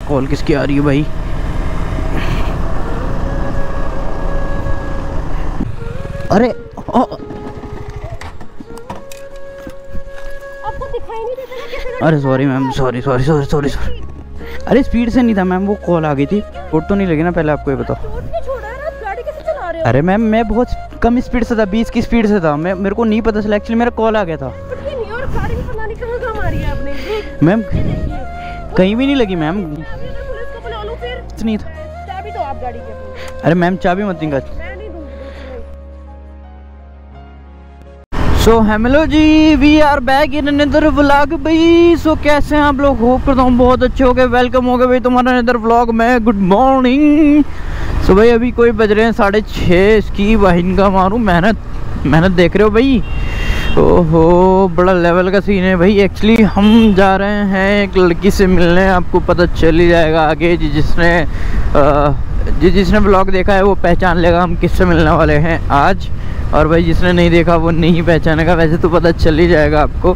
Call किसकी आ रही है भाई। अरे आपको दिखाई नहीं देता ना कैसे? अरे sorry ma'am, sorry sorry sorry sorry sorry. अरे स्पीड से नहीं था मैम, वो कॉल आ गई थी। चोट तो नहीं लगी ना? पहले आपको ये बताओ। चोट नहीं छोड़ा है, आप गाड़ी कैसे चला रहे हो? अरे मैम मैं बहुत कम स्पीड से था, 20 की स्पीड से था मैं, मेरे को नहीं पता चला एक्चुअली, मेरा कॉल आ गया था। पता नहीं, और गाड़ी भी पता नहीं कहाँ मारी है आपने। मैम कहीं भी नहीं लगी मैम, पुलिस को बुला लो फिर। कुछ नहीं था। चाबी दो आप गाड़ी की अपनी। अरे मैम चाबी मत देंगे। मैं नहीं दूंगी। So hello ji, we are back in another vlog भाई। सो कैसे हैं आप लोग? होप करता हूँ बहुत अच्छे हो गए। वेलकम हो गए भाई तुम्हारा अनदर व्लॉग में। Good morning. सो भाई अभी कोई बज रहे हैं 6:30। इसकी वाहिन का मारूँ, मेहनत देख रहे हो भाई। ओहो बड़ा लेवल का सीन है भाई। एक्चुअली हम जा रहे हैं एक लड़की से मिलने, आपको पता चल ही जाएगा आगे। जिसने व्लॉग देखा है वो पहचान लेगा हम किससे मिलने वाले हैं आज, और भाई जिसने नहीं देखा वो नहीं पहचानेगा। वैसे तो पता चल ही जाएगा आपको।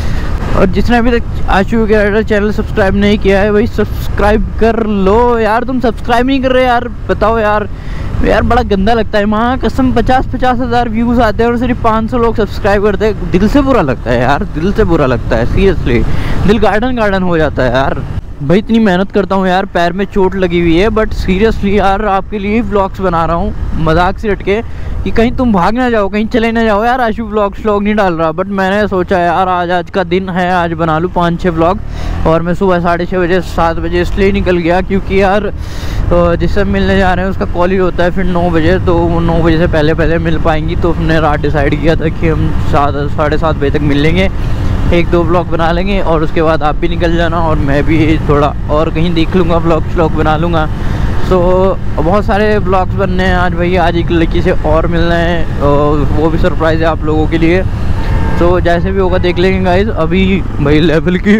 और जिसने अभी तक आशु के राइडर चैनल सब्सक्राइब नहीं किया है भाई सब्सक्राइब कर लो यार। तुम सब्सक्राइब नहीं कर रहे यार, बताओ यार। यार बड़ा गंदा लगता है, माँ कसम 50-50 हज़ार व्यूज़ आते हैं और सिर्फ 500 लोग सब्सक्राइब करते हैं। दिल से बुरा लगता है यार, दिल से बुरा लगता है सीरियसली। दिल गार्डन हो जाता है यार। भाई इतनी मेहनत करता हूँ यार, पैर में चोट लगी हुई है, बट सीरियसली यार आपके लिए व्लॉग्स बना रहा हूँ मजाक से हट के, कि कहीं तुम भाग ना जाओ, कहीं चले ना जाओ यार। आशु व्लॉग नहीं डाल रहा, बट मैंने सोचा यार आज का दिन है, आज बना लूँ 5-6 व्लॉग। और मैं सुबह 6:30 बजे 7 बजे इसलिए निकल गया क्योंकि यार जिससे मिलने जा रहे हैं उसका कॉल ही होता है फिर 9 बजे, तो वो 9 बजे से पहले मिल पाएंगी। तो हमने रात डिसाइड किया था कि हम 7-7:30 बजे तक मिल लेंगे, 1-2 व्लॉग बना लेंगे और उसके बाद आप भी निकल जाना और मैं भी थोड़ा और कहीं देख लूँगा, व्लॉग बना लूँगा। सो बहुत सारे व्लॉग्स बनने हैं आज भाई। आज एक लड़की से और मिलना है, वो भी सरप्राइज़ है आप लोगों के लिए। तो जैसे भी होगा देख लेंगे गाइज। अभी भाई लेवल की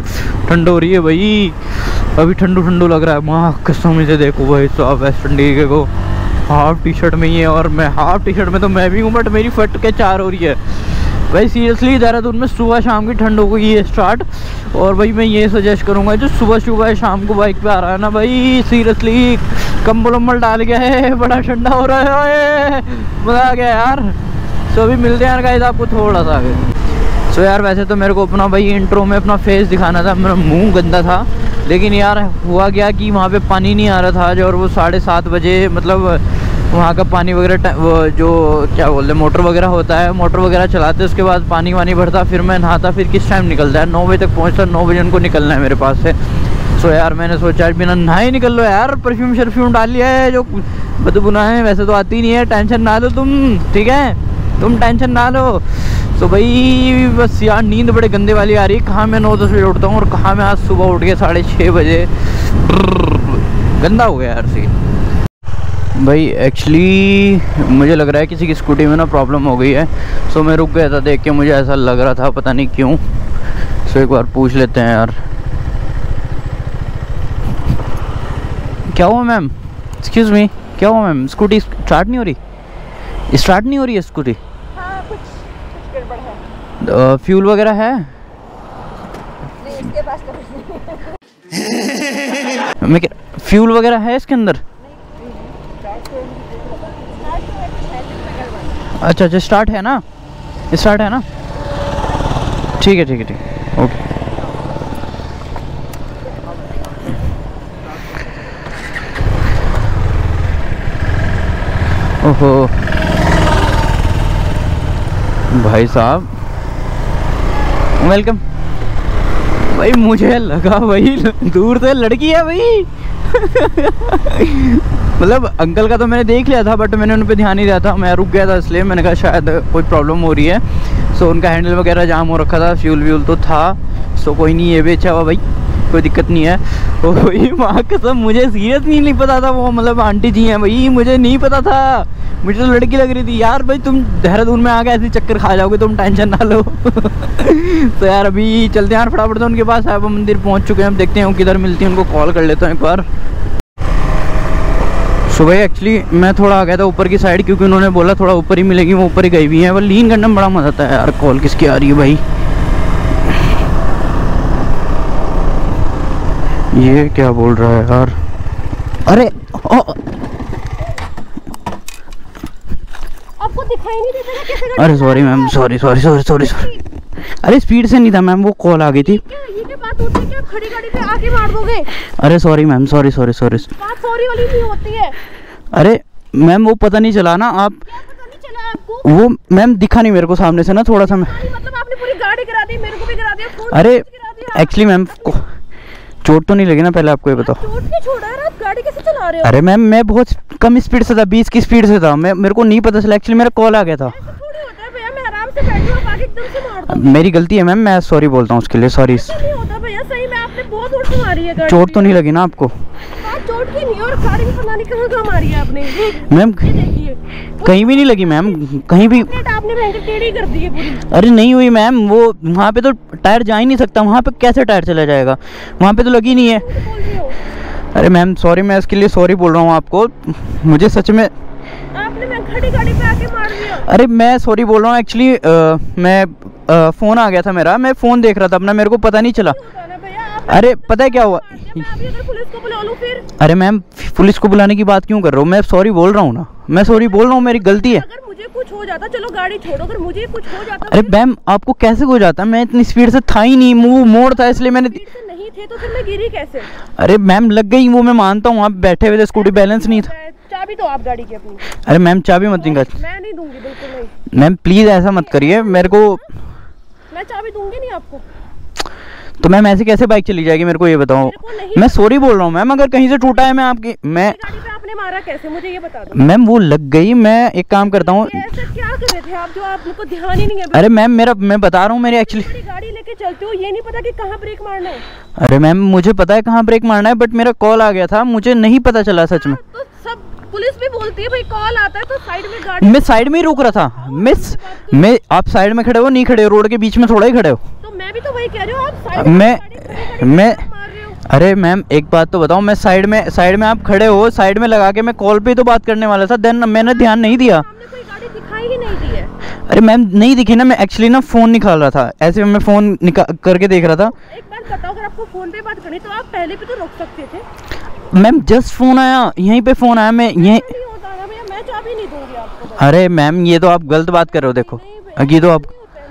ठंड हो रही है भाई, अभी ठंडू लग रहा है। माँ कसम से देखो भाई साहब, वेस्ट इंडीज को हाफ टी शर्ट में ही है और मैं हाफ टी शर्ट में तो मैं भी हूँ, बट मेरी फट के 4 हो रही है भाई। सीरियसली देहरादून में सुबह शाम की ठंड हो गई है स्टार्ट। और भाई मैं ये सजेस्ट करूँगा जो सुबह शाम को बाइक पे आ रहा है ना भाई, सीरियसली कंबल डाल गया है, बड़ा ठंडा हो रहा है, मज़ा आ गया यार। सो अभी मिलते हैं यार गाइस आपको थोड़ा सा आगे। सो यार वैसे तो मेरे को अपना भाई इंट्रो में अपना फेस दिखाना था, मेरा मुंह गंदा था, लेकिन यार हुआ क्या कि वहाँ पे पानी नहीं आ रहा था आज। और वो 7:30 बजे मतलब वहाँ का पानी वगैरह वो जो क्या बोलते हैं मोटर वगैरह होता है, मोटर वगैरह चलाते उसके बाद पानी वानी भरता, फिर मैं नहाता, फिर किस टाइम निकलता है 9 बजे तक पहुँचता, 9 बजे उनको निकलना है मेरे पास से। सो यार मैंने सोचा बिना नहाए निकल लो यार, परफ्यूम डाल लिया है जो बदबूना है, वैसे तो आती नहीं है, टेंशन ना लो तुम, ठीक है तुम टेंशन ना लो। तो भाई बस यार नींद बड़े गंदे वाली आ रही है। कहाँ मैं 9-10 बजे उठता हूँ और कहाँ मैं आज सुबह उठ के 6:30 बजे, गंदा हो गया यार सीन भाई। एक्चुअली मुझे लग रहा है किसी की स्कूटी में ना प्रॉब्लम हो गई है। सो मैं रुक गया था, देख के मुझे ऐसा लग रहा था, पता नहीं क्यों। सो एक बार पूछ लेते हैं यार। क्या हुआ मैम? एक्सक्यूज़ मी, क्या हुआ मैम? स्कूटी स्टार्ट नहीं हो रही है स्कूटी? हाँ, कुछ गड़बड़ है। फ्यूल वगैरह है? नहीं, इसके पास तो कुछ नहीं। मैं फ्यूल वगैरह है इसके अंदर? अच्छा स्टार्ट है ना? ठीक है ओके। ओहो भाई साहब वेलकम भाई। मुझे लगा भाई दूर से लड़की है भाई। मतलब अंकल का तो मैंने देख लिया था, बट मैंने उन पर ध्यान नहीं दिया था, मैं रुक गया था इसलिए। मैंने कहा शायद कोई प्रॉब्लम हो रही है। सो उनका हैंडल वगैरह जाम हो रखा था, फ्यूल तो था। सो कोई नहीं, ये भी अच्छा हुआ भाई, कोई दिक्कत नहीं है। तो भाई माँ कसम मुझे सीरियसली नहीं पता था वो मतलब आंटी जी हैं भाई, मुझे नहीं पता था, मुझे तो लड़की लग रही थी यार। भाई तुम देहरादून में आके ऐसे चक्कर खा जाओगे, तुम टेंशन ना लो। तो यार अभी चलते हैं यार फटाफट से उनके पास। साहिबा मंदिर पहुंच चुके हैं, हम देखते हैं किधर मिलती है, उनको कॉल कर लेता हूँ एक बार। सुबह एक्चुअली मैं थोड़ा आ गया था ऊपर की साइड, क्योंकि उन्होंने बोला थोड़ा ऊपर ही मिलेगी, वो ऊपर ही गई हुई है। वो लीन करने में बड़ा मजा आता है यार। कॉल किसकी आ रही है भाई? ये क्या बोल रहा है यार? अरे आपको दिखाई नहीं देता कैसे गाड़ी? अरे sorry ma'am, sorry sorry sorry sorry sorry. अरे स्पीड से नहीं था मैम, वो कॉल आ गई थी। क्या ये क्या बात होती है कि आप खड़ी गाड़ी पे आके मार दोगे? अरे sorry ma'am, sorry sorry sorry. बात सॉरी वाली नहीं होती है। अरे मैम वो पता नहीं चला ना, आप क्या पता नहीं चला आपको? वो मैम दिखा नहीं मेरे को सामने से ना, थोड़ा सा मैं। मतलब आपने पूरी गाड़ी गिरा दी, मेरे को भी गिरा दिया, फोन अरे भी गिरा दिया। एक्चुअली मैम चोट तो नहीं लगी ना, पहले आपको ये बताओ। चोट क्यों छोड़ा यार? आप गाड़ी कैसे चला रहे हो? अरे मैम मैं बहुत कम स्पीड से था, 20 की स्पीड से था मैं, मेरे को नहीं पता चला, एक्चुअली मेरा कॉल आ गया था। ऐसे थोड़ी होता है भैया, मैं आराम से बैठी हूँ, आप आगे एकदम से मार दो। मेरी गलती है मैम, मैं सॉरी बोलता हूँ उसके लिए, सॉरी। ऐसा नहीं होता भैया, सही में आपने बहुत जोर से मारी है गाड़ी। चोट तो नहीं लगी ना आपको? बात चोट की नहीं, और गाड़ी भी पता नहीं कहाँ मारी है आपने। मैम ये देखिए, कहीं भी नहीं लगी मैम, कहीं भी। प्लेट आपने भयंकर टेढ़ी कर दी है पूरी। अरे नहीं हुई मैम, वो वहाँ पे तो टायर जा ही नहीं सकता, वहाँ पे कैसे टायर चला जाएगा? वहाँ पे तो लगी नहीं है। झूठ बोल रहे हो। अरे मैम सॉरी, मैं इसके लिए सॉरी बोल रहा हूँ आपको, मुझे सच में। आपने मैं खड़ी गाड़ी पे आके मार दिया। अरे मैं सॉरी बोल रहा हूँ एक्चुअली, मैं फ़ोन आ गया था मेरा, मैं फ़ोन देख रहा था अपना, मेरे को पता नहीं चला। होता ना भैया, आप अरे पता है क्या हुआ? मैं अभी अगर पुलिस को बुला लूं फिर? अरे मैम पुलिस को बुलाने की बात क्यों कर रहे हो? मैं सॉरी बोल रहा हूँ ना, मैं सॉरी बोल रहा हूँ, मेरी गलती है। अगर मुझे कुछ हो जाता, चलो गाड़ी छोड़ो, अगर मुझे कुछ हो जाता। अरे मैम आपको कैसे हो जाता? मैं इतनी स्पीड से था ही नहीं, मुँह मोड़ था इसलिए मैंने। स्पीड से नहीं थे तो फिर मैं गिरी कैसे? अरे मैम लग गई, वो मैं मानता हूँ, आप बैठे हुए थे, स्कूटी बैलेंस नहीं था। चाबी दो आप गाड़ी की अपनी। अरे मैम चाबी मत दूंगा मैं नहीं दूंगी, बिल्कुल नहीं। मैम, प्लीज़ ऐसा मत करिए मेरे को। मैं चाबी दूंगी नहीं आपको। तो मैम ऐसे कैसे बाइक चली जाएगी, मेरे को ये बताओ। मेरे को नहीं मैं सॉरी बोल रहा हूँ मैम, अगर कहीं से टूटा है मैं आपकी, मैं गाड़ी पे आपने मारा कैसे, मुझे ये बता दो। मैम वो लग गई, मैं एक काम करता हूँ। ये ऐसा क्या कर रहे थे आप जो आपको ध्यान ही नहीं है? अरे मैम मेरा, मैं बता रहा हूँ मेरे एक्चुअली। बड़ी गाड़ी लेके चलते हो, ये नहीं पता कि कहाँ ब्रेक मारना है? अरे मैम मुझे पता है कहाँ ब्रेक मारना है, बट मेरा कॉल आ गया था, मुझे नहीं पता चला सच में। तो सब पुलिस भी बोलती है भाई, कॉल आता है तो साइड में गाड़ी। मैं साइड में ही रुक रहा था मैं आप साइड में खड़े हो, नहीं खड़े हो, रोड के बीच में थोड़ा ही खड़े हो। तो मैं भी तो वही कह रही हूँ, आप साइड मैं अरे मैम एक बात तो बताओ, मैं साइड में आप खड़े हो, साइड में लगा के मैं कॉल पे ही तो बात करने वाला था, देन मैंने ध्यान नहीं दिया। सामने कोई गाड़ी दिखाई ही नहीं दी है। अरे मैम नहीं दिखी ना, मैं एक्चुअली ना फ़ोन निकाल रहा था, ऐसे मैं फ़ोन करके देख रहा था। एक बात बताओ, अगर आपको फोन पे बात करनी तो आप पहले भी तो रोक सकते थे। मैम जस्ट फ़ोन आया, यहीं पे फ़ोन आया, मैं यहीं। नहीं होता ना भैया, मैं चाबी नहीं दूंगी आपको। अरे मैम ये तो आप गलत बात कर रहे हो, देखो ये तो आप।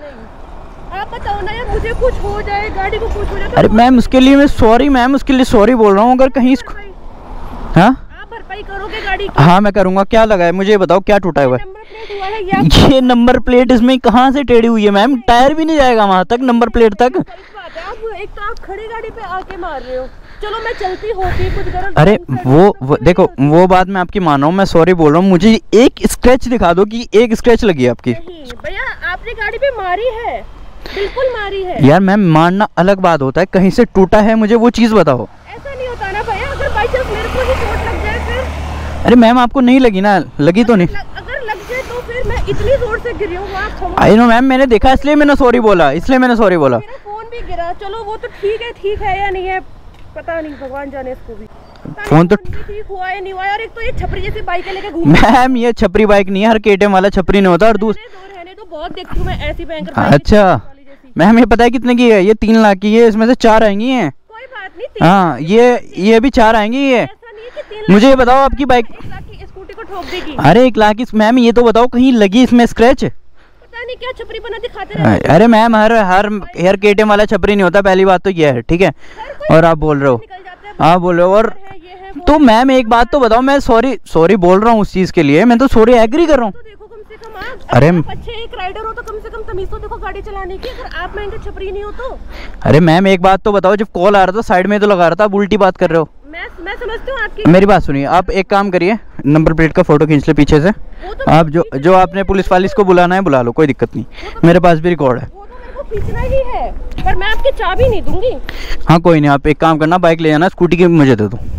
आप बताओ ना यार, मुझे कुछ हो जाए, गाड़ी को कुछ हो जाए तो अरे मैम उसके लिए मैं सॉरी, मैम उसके लिए सॉरी बोल रहा हूँ, अगर कहीं इसको। हाँ आप भरपाई करोगे गाड़ी की? हाँ मैं करूँगा। क्या लगा है मुझे ये बताओ, क्या टूटा हुआ है? नंबर प्लेट हुआ है या? ये नंबर प्लेट इसमें कहाँ से टेढ़ी हुई है मैम? टायर भी नहीं जाएगा वहाँ तक, नंबर प्लेट तक। गलत बात है, आप एक तो आप खड़ी गाड़ी पे आके मार रहे हो। चलो मैं चलती होती कुछ गलत। अरे वो देखो, वो बात मैं आपकी मान रहा हूँ, मैं सॉरी बोल रहा हूँ, मुझे एक स्क्रैच दिखा दो कि एक स्क्रैच लगी है आपकी। नहीं भैया, आपने गाड़ी पे मारी है, बिल्कुल मारी है। यार मैम मारना अलग बात होता है, कहीं से टूटा है मुझे वो चीज़ बताओ। ऐसा नहीं होता ना भैया, अगर बाई चांस मेरे को ही चोट लग जाए फिर? अरे मैम आपको नहीं लगी ना? लगी तो नहीं। अगर लग जाए तो फिर मैं इतनी जोर से गिरी हूँ, आप समझ। आई नो मैम, मैंने देखा इसलिए मैंने सॉरी बोला, इसलिए मैंने सॉरी बोला। मेरा फोन भी गिरा, चलो वो तो ठीक है या नहीं है पता नहीं, भगवान जाने इसको भी। फोन तो ठीक हुआ या नहीं हुआ। और एक तो ये छपरी जैसी बाइक लेके घूम। मैम ये छपरी बाइक नहीं है, हर केटीएम वाला छपरी नहीं होता। और रहने तो बहुत देखती हूँ मैं ऐसी भयंकर बाइक। अच्छा मैम ये पता है कितने की है? ये 3 लाख की है, इसमें से 4 आएंगी हैं। कोई बात नहीं। हाँ ये भी 4 आएंगी। ये ऐसा नहीं है कि 3 लाख। मुझे ये बताओ आपकी बाइक 1 लाख की स्कूटी को ठोक देगी। अरे 1 लाख की मैम, ये तो बताओ कहीं लगी इसमें स्क्रैच? पता नहीं क्या छपरी बना दिखाते रहते अरे मैम हर केटीएम वाला छपरी नहीं होता, पहली बात तो ये है, ठीक है। और आप बोल रहे हो, निकल जाते हैं। आप बोल रहे हो। और तो मैम एक बात तो बताओ, मैं सॉरी बोल रहा हूँ उस चीज़ के लिए, मैं तो सॉरी एग्री कर रहा हूँ। तो देखो कम से कम आप अरे अच्छे एक राइडर हो तो कम से कम तमीज तो देखो गाड़ी चलाने की। अगर आप महंगे छपरी नहीं हो तो। अरे मैम एक बात तो बताओ, जब कॉल आ रहा था साइड में तो लगा रहा था, आप उल्टी बात कर रहे हो। मैं समझती हूँ आपकी। मेरी बात सुनिए, आप एक काम करिए, नंबर प्लेट का फोटो खींच ले पीछे से। आप जो आपने पुलिस वाली को बुलाना है बुला लो, कोई दिक्कत नहीं, मेरे पास भी रिकॉर्ड है। वो तो मेरे को खींचना ही है, पर मैं आपकी चाबी नहीं दूंगी। हाँ कोई नहीं, आप एक काम करना, बाइक ले जाना, स्कूटी की मुझे दे दो,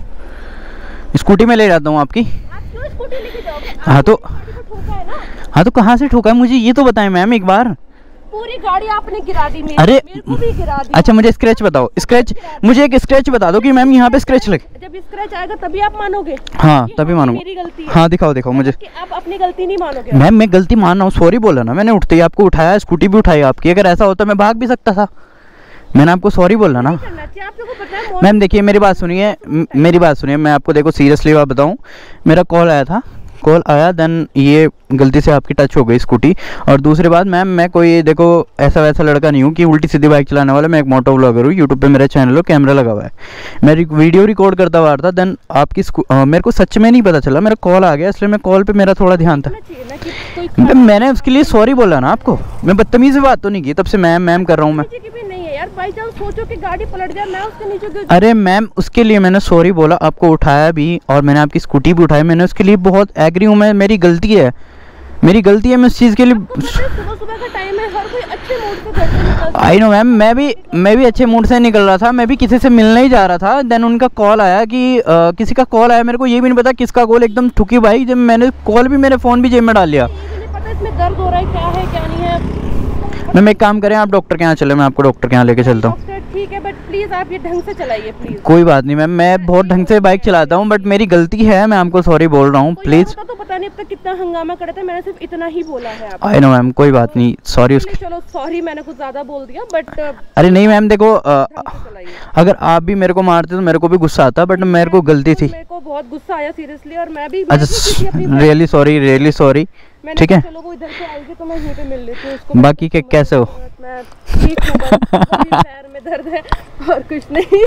स्कूटी में ले जाता हूँ आपकी। आप क्यों स्कूटी लेके जाओगे? हाँ तो गाड़ी को ठोका है ना। हाँ तो कहाँ से ठोका है मुझे ये तो बताएं मैम एक बार। पूरी गाड़ी आपने गिरा दी मेरी। अरे मेरे को भी गिरा दी। अच्छा मुझे स्क्रैच बताओ, स्क्रैच मुझे एक स्क्रैच बता दो कि मैम यहाँ पे स्क्रैच लगे। जब स्क्रैच आएगा तभी आप मानोगे। हाँ तभी मानूंगा। मेरी गलती है। हाँ दिखाओ मुझे। कि आप अपनी गलती नहीं मानोगे। मैम मैं गलती मान रहा हूँ, सॉरी बोला ना मैंने, उठते ही आपको उठाया, स्कूटी भी उठाई आपकी। अगर ऐसा होता मैं भाग भी सकता था, मैंने आपको सॉरी बोला ना करना चाहिए, आप लोगों को पता है मैम। देखिए मेरी बात सुनिए, मेरी बात सुनिए, मैं आपको देखो सीरियसली बात बताऊं, मेरा कॉल आया देन ये गलती से आपकी टच हो गई स्कूटी। और दूसरी बात मैम, मैं कोई देखो ऐसा वैसा लड़का नहीं हूँ कि उल्टी सीधी बाइक चलाने वाला। मैं एक मोटो व्लॉगर हूँ, यूट्यूब पे मेरा चैनल हो, कैमरा लगा हुआ है, मैं वीडियो रिकॉर्ड करता हुआ था। देन आपकी मेरे को सच में नहीं पता चला, मेरा कॉल आ गया, इसलिए मैं कॉल पे मेरा थोड़ा ध्यान था। चाहिए ना कि कोई मैंने उसके लिए सॉरी बोला ना आपको, मैं बदतमीज़ से बात तो नहीं की, तब से मैम कर रहा हूँ मैं। नीचे की भी नहीं है यार, बाई चांस सोचो कि गाड़ी पलट जाए, मैं उसके नीचे गिर अरे मैम उसके लिए मैंने सॉरी बोला, आपको उठाया भी और मैंने आपकी स्कूटी भी उठाई, मैंने उसके लिए बहुत एग्री हूँ। मैं मेरी गलती है मैं इस चीज़ के लिए। सुबह सुबह का टाइम है, हर कोई अच्छे मूड से घर से निकलता है। आई नो मैम, मैं भी अच्छे मूड से निकल रहा था, मैं भी किसी से मिलने ही जा रहा था। देन उनका कॉल आया कि किसी का कॉल आया, मेरे को ये भी नहीं पता किसका कॉल, एकदम ठुकी भाई। जब मैंने कॉल भी, मेरे फ़ोन भी जेब में डाल लिया। मुझे नहीं पता इसमें दर्द हो रहा है, क्या है क्या नहीं है। मैम एक काम करें, आप डॉक्टर के यहाँ चले, मैं आपको डॉक्टर के यहाँ लेके चलता हूँ। डॉक्टर ठीक है, बट प्लीज आप ये ढंग से चलाइए प्लीज। कोई बात नहीं मैम, मैं बहुत ढंग से बाइक चलाता हूँ, बट मेरी गलती है, मैं आपको सॉरी बोल रहा हूँ प्लीज़। तो पता नहीं अब तक कितना हंगामा करे थे, मैंने सिर्फ इतना ही बोला है आपको। आई नो मैम, कोई बात नहीं, सॉरी उसके। चलो सॉरी, मैंने कुछ ज्यादा बोल दिया, बट अरे नहीं मैम, देखो चलाइए। अगर आप भी मेरे को मारते तो मेरे को भी गुस्सा आता, बट मेरे को गलती थी। मेरे को बहुत गुस्सा आया सीरियसली, और मैं भी अच्छा रियली सॉरी ठीक है। चलो वो इधर से आएगी तो मैं यहीं पे मिल लेती हूँ उसको। बाकी के कैसे हो? मैं ठीक हूँ, बस अभी पैर में दर्द है और कुछ नहीं।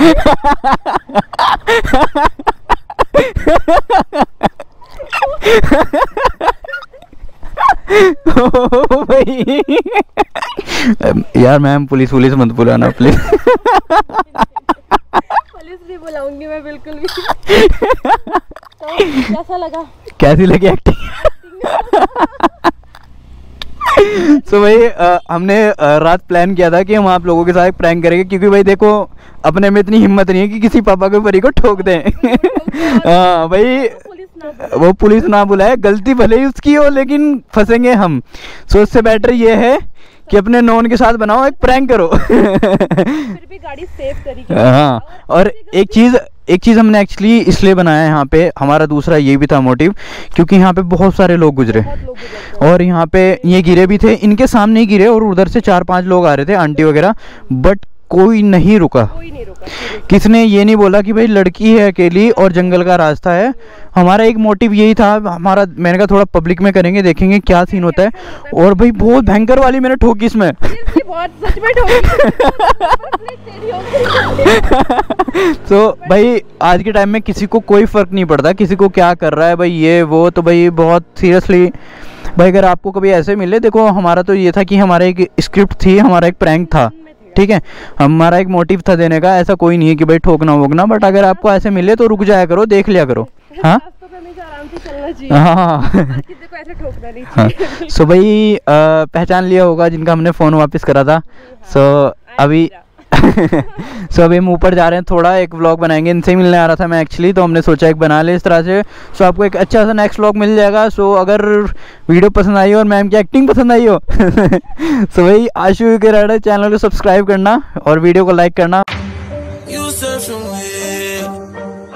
ओ भाई यार मैम, पुलिस मत बुलाना प्लीज। पुलिस नहीं बुलाऊंगी मैं बिल्कुल भी। तो कैसा लगा? कैसी लगी एक्टिंग? तो भाई हमने रात प्लान किया था कि हम आप लोगों के साथ प्रैंक करेंगे, क्योंकि भाई देखो अपने में इतनी हिम्मत नहीं है कि किसी पापा के परी को ठोक दें। हाँ भाई, वो पुलिस ना बुलाए, गलती भले ही उसकी हो लेकिन फंसेंगे हम। सो उससे बेटर ये है कि अपने नॉन के साथ बनाओ, एक प्रैंक करो। फिर भी गाड़ी सेफ तरीके से। हाँ, और एक चीज़ हमने एक्चुअली इसलिए बनाया है यहाँ पे, हमारा दूसरा ये भी था मोटिव, क्योंकि यहाँ पे बहुत सारे लोग गुजरे और यहाँ पे ये गिरे भी थे, इनके सामने ही गिरे और उधर से 4-5 लोग आ रहे थे, आंटी वगैरह, बट कोई नहीं रुका। किसने ये नहीं बोला कि भाई लड़की है अकेली और जंगल का रास्ता है। हमारा एक मोटिव यही था हमारा, मैंने कहा थोड़ा पब्लिक में करेंगे, देखेंगे क्या सीन होता है। और भाई बहुत भयंकर वाली मैंने ठोकी इसमें। तो भाई आज के टाइम में किसी को कोई फ़र्क नहीं पड़ता किसी को क्या कर रहा है भाई, ये वो, तो भाई बहुत सीरियसली भाई अगर आपको कभी ऐसे मिले, देखो हमारा तो ये था कि हमारा एक स्क्रिप्ट थी, हमारा एक प्रैंक था, ठीक है, हमारा एक मोटिव था देने का, ऐसा कोई नहीं है कि भाई ठोकना वोकना, बट अगर आपको ऐसे मिले तो रुक जाया करो, देख लिया करो। हाँ हाँ, सो भाई पहचान लिया होगा जिनका हमने फ़ोन वापस करा था। सो अभी अभी हम ऊपर जा रहे हैं, थोड़ा एक व्लॉग बनाएंगे, इनसे ही मिलने आ रहा था मैं एक्चुअली, तो हमने सोचा एक बना ले इस तरह से। सो आपको एक अच्छा सा नेक्स्ट व्लॉग मिल जाएगा। सो अगर वीडियो पसंद आई हो और मैम की एक्टिंग पसंद आई हो सो भाई आशु के राइडर चैनल को सब्सक्राइब करना और वीडियो को लाइक करना।